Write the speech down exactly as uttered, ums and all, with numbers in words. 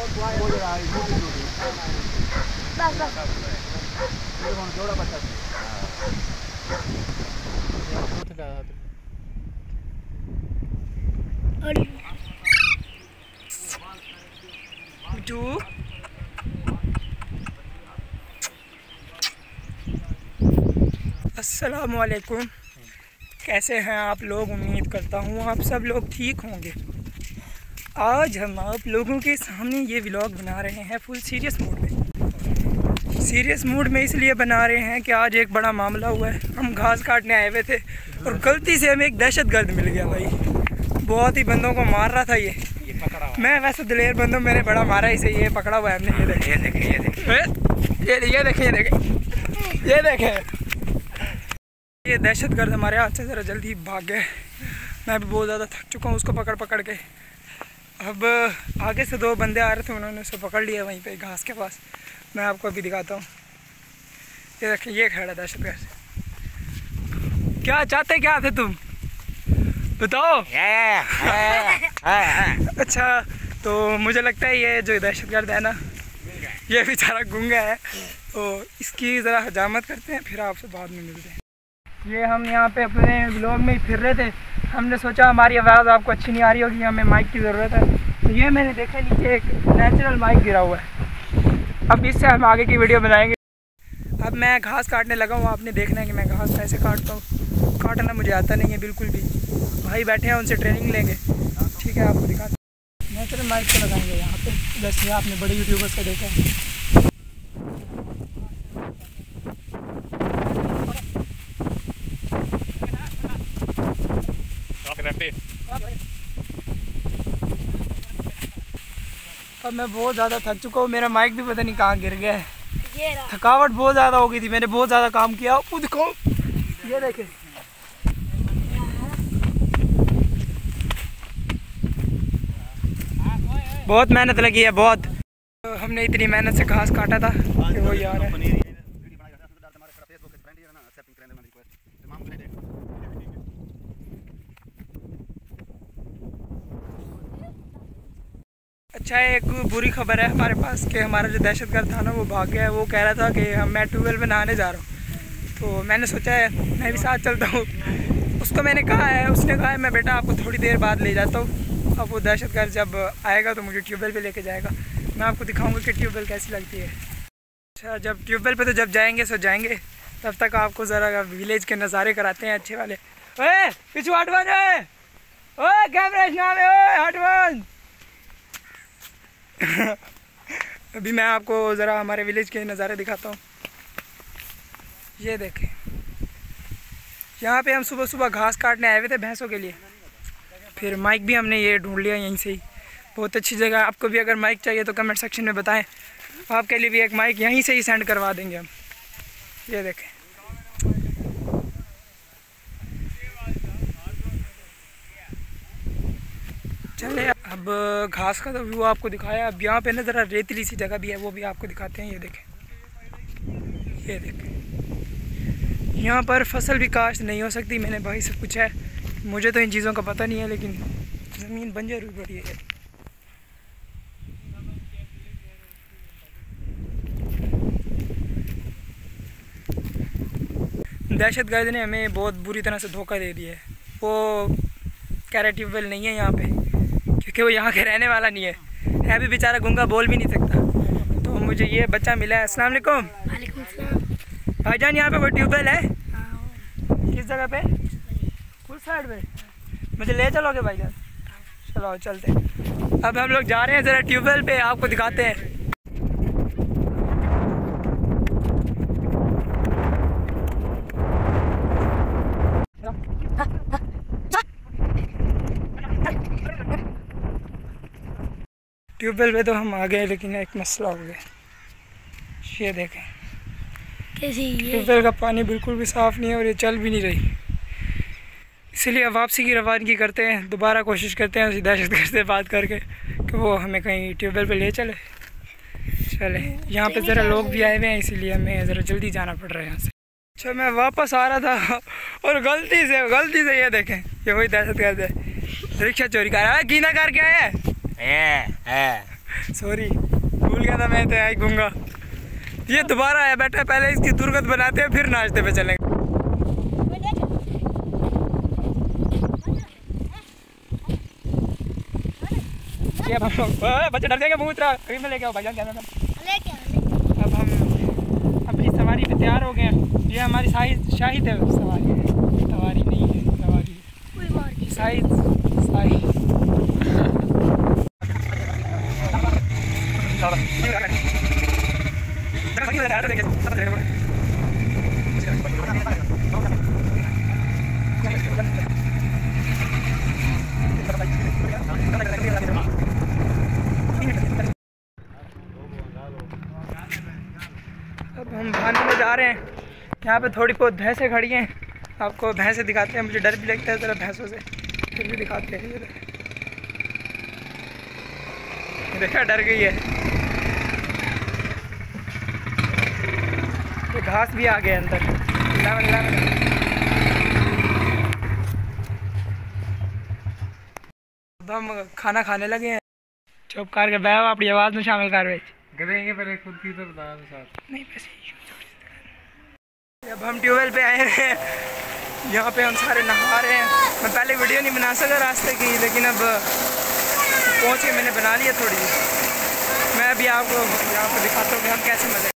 जो अस्सलाम वालेकुम, कैसे हैं आप लोग। उम्मीद करता हूँ आप सब लोग ठीक होंगे। आज हम आप लोगों के सामने ये व्लॉग बना रहे हैं फुल सीरियस मूड में। सीरियस मूड में इसलिए बना रहे हैं कि आज एक बड़ा मामला हुआ है। हम घास काटने आए हुए थे और गलती से हमें एक दहशतगर्द मिल गया भाई। बहुत ही बंदों को मार रहा था ये, ये पकड़ा। मैं वैसे दिलेर बंदों मैंने बड़ा मारा, इसे ये पकड़ा हुआ है हमने। ये देखे ये देखे ये देखे ये देखे ये देखे ये देखे ये दहशतगर्द हमारे हाथ से ज़रा जल्दी भाग गए। मैं भी बहुत ज़्यादा थक चुका हूँ उसको पकड़ पकड़ के। अब आगे से दो बंदे आ रहे थे, उन्होंने उसे पकड़ लिया वहीं पे घास के पास। मैं आपको अभी दिखाता हूँ। ये देखिए ये खड़ा दहशतगर्द। क्या चाहते क्या थे तुम बताओ। अच्छा, तो मुझे लगता है ये जो दहशतगर्द है ना, ये बेचारा गूंगा है, तो इसकी ज़रा हजामत करते हैं, फिर आपसे बाद में मिलते हैं। ये हम यहाँ पे अपने व्लॉग में ही फिर रहे थे। हमने सोचा हमारी आवाज़ आपको अच्छी नहीं आ रही होगी, हमें माइक की ज़रूरत है। तो ये मैंने देखा नीचे एक नेचुरल माइक गिरा हुआ है। अब इससे हम आगे की वीडियो बनाएंगे। अब मैं घास काटने लगा हूँ। आपने देखना है कि मैं घास कैसे काटता हूँ। काटना मुझे आता नहीं है बिल्कुल भी। भाई बैठे हैं, उनसे ट्रेनिंग लेंगे। ठीक है, आपको दिखाते हैं। नेचुरल माइक को लगाएंगे यहाँ पे, जैसे आपने बड़े यूट्यूबर्स का देखा है। अब मैं बहुत ज़्यादा थक चुका हूँ। मेरा माइक भी पता नहीं कहाँ गिर गया है। थकावट बहुत ज़्यादा हो गई थी, मैंने बहुत ज़्यादा काम किया। वो दिखाओ, ये देखें। बहुत मेहनत लगी है, बहुत। तो हमने इतनी मेहनत से घास काटा था कि वो यार है। अच्छा, एक बुरी खबर है हमारे पास कि हमारा जो दहशतगर्द था ना वो भाग गया है। वो कह रहा था कि हम मैं ट्यूबवेल में नहाने जा रहा हूँ। तो मैंने सोचा है मैं भी साथ चलता हूँ। उसको मैंने कहा है, उसने कहा है मैं बेटा आपको थोड़ी देर बाद ले जाता हूँ। अब वो दहशतगर्द जब आएगा तो मुझे ट्यूबवेल पे लेके जाएगा। मैं आपको दिखाऊँगा कि ट्यूबवेल कैसी लगती है। अच्छा, जब ट्यूबवेल पे तो जब जाएंगे सो जाएंगे, तब तक आपको ज़रा विलेज के नज़ारे कराते हैं अच्छे वाले। ओए पिछू हटवन, ओए कैमरा नाम है, ओए हटवन। अभी मैं आपको ज़रा हमारे विलेज के नज़ारे दिखाता हूँ। ये देखें, यहाँ पे हम सुबह सुबह घास काटने आए हुए थे भैंसों के लिए। फिर माइक भी हमने ये ढूंढ लिया यहीं से ही। बहुत अच्छी जगह। आपको भी अगर माइक चाहिए तो कमेंट सेक्शन में बताएं, आपके लिए भी एक माइक यहीं से ही सेंड करवा देंगे हम। ये देखें, चले। अब घास का तो व्यू आपको दिखाया। अब यहाँ पे ना ज़रा रेतीली सी जगह भी है, वो भी आपको दिखाते हैं। ये देखें, ये देखें, यहाँ पर फसल भी काश्त नहीं हो सकती। मैंने भाई से पूछा है, मुझे तो इन चीज़ों का पता नहीं है, लेकिन ज़मीन बंजर हुई पड़ी है। दहशतगर्द ने हमें बहुत बुरी तरह से धोखा दे दिया है। वो कह रहा ट्यूबवेल नहीं है यहाँ पे, क्योंकि वो यहाँ के रहने वाला नहीं है। है भी बेचारा गूंगा, बोल भी नहीं सकता। तो मुझे ये बच्चा मिला है। अस्सलाम वालेकुम। वालेकुम सलाम। भाईजान, यहाँ पे कोई ट्यूबवेल है? किस जगह पे? फुल साइड पे। मुझे ले चलोगे भाईजान? चलो चलते। अब हम लोग जा रहे हैं ज़रा ट्यूबवेल पे, आपको दिखाते हैं। ट्यूबवेल पे तो हम आ गए, लेकिन एक मसला हो गया। ये देखें, कैसी ये ट्यूबवेल का पानी बिल्कुल भी साफ़ नहीं है और ये चल भी नहीं रही। इसलिए वापसी की रवानगी करते हैं, दोबारा कोशिश करते हैं उसी दहशतगर्द से बात करके कि वो हमें कहीं ट्यूबवेल पे ले चले। चले, यहाँ पे ज़रा लोग भी आए हुए हैं, इसीलिए हमें ज़रा जल्दी जाना पड़ रहा है यहाँ से। अच्छा, मैं वापस आ रहा था और गलती से गलती से ये देखें, ये वही दहशतगर्द है, रिक्शा चोरी कर रहा है। कीना करके आया है। सॉरी, भूल गया था मैं तो आई गूंगा। ये दोबारा आया बैठा, पहले इसकी दुर्गत बनाते हैं फिर नाश्ते पे चलेंगे। अब हम बच्चे डर जाएंगे, मुँह तरह कहीं में लेके आओ भाईजान कैमरा। अब हम अपनी सवारी पे तैयार हो गए हैं। ये हमारी शाही शाहिद है, सवारी है, सवारी नहीं है, सवारी शाहिद शाहिद। अब हम भाने में जा रहे हैं। यहाँ पे थोड़ी बहुत भैंसें खड़ी हैं, आपको भैंसें दिखाते हैं। मुझे डर भी लगता है ज़रा भैंसों से, फिर भी दिखाते हैं। देखा, डर गई है। ये घास भी आ गया अंदर। लावन, लावन। अब हम खाना खाने लगे हैं। चुप करके बैठो, अपनी आवाज़ में शामिल कर करेंगे पहले खुद की तो बता दो साथ। नहीं पैसे। अब हम ट्यूबवेल पे आए हैं, यहाँ पे हम सारे नहा रहे हैं। मैं पहले वीडियो नहीं बना सका रास्ते की, लेकिन अब पहुँच के मैंने बना लिया थोड़ी। मैं अभी आपको यहाँ पे दिखाता हूँ कि हम कैसे मजे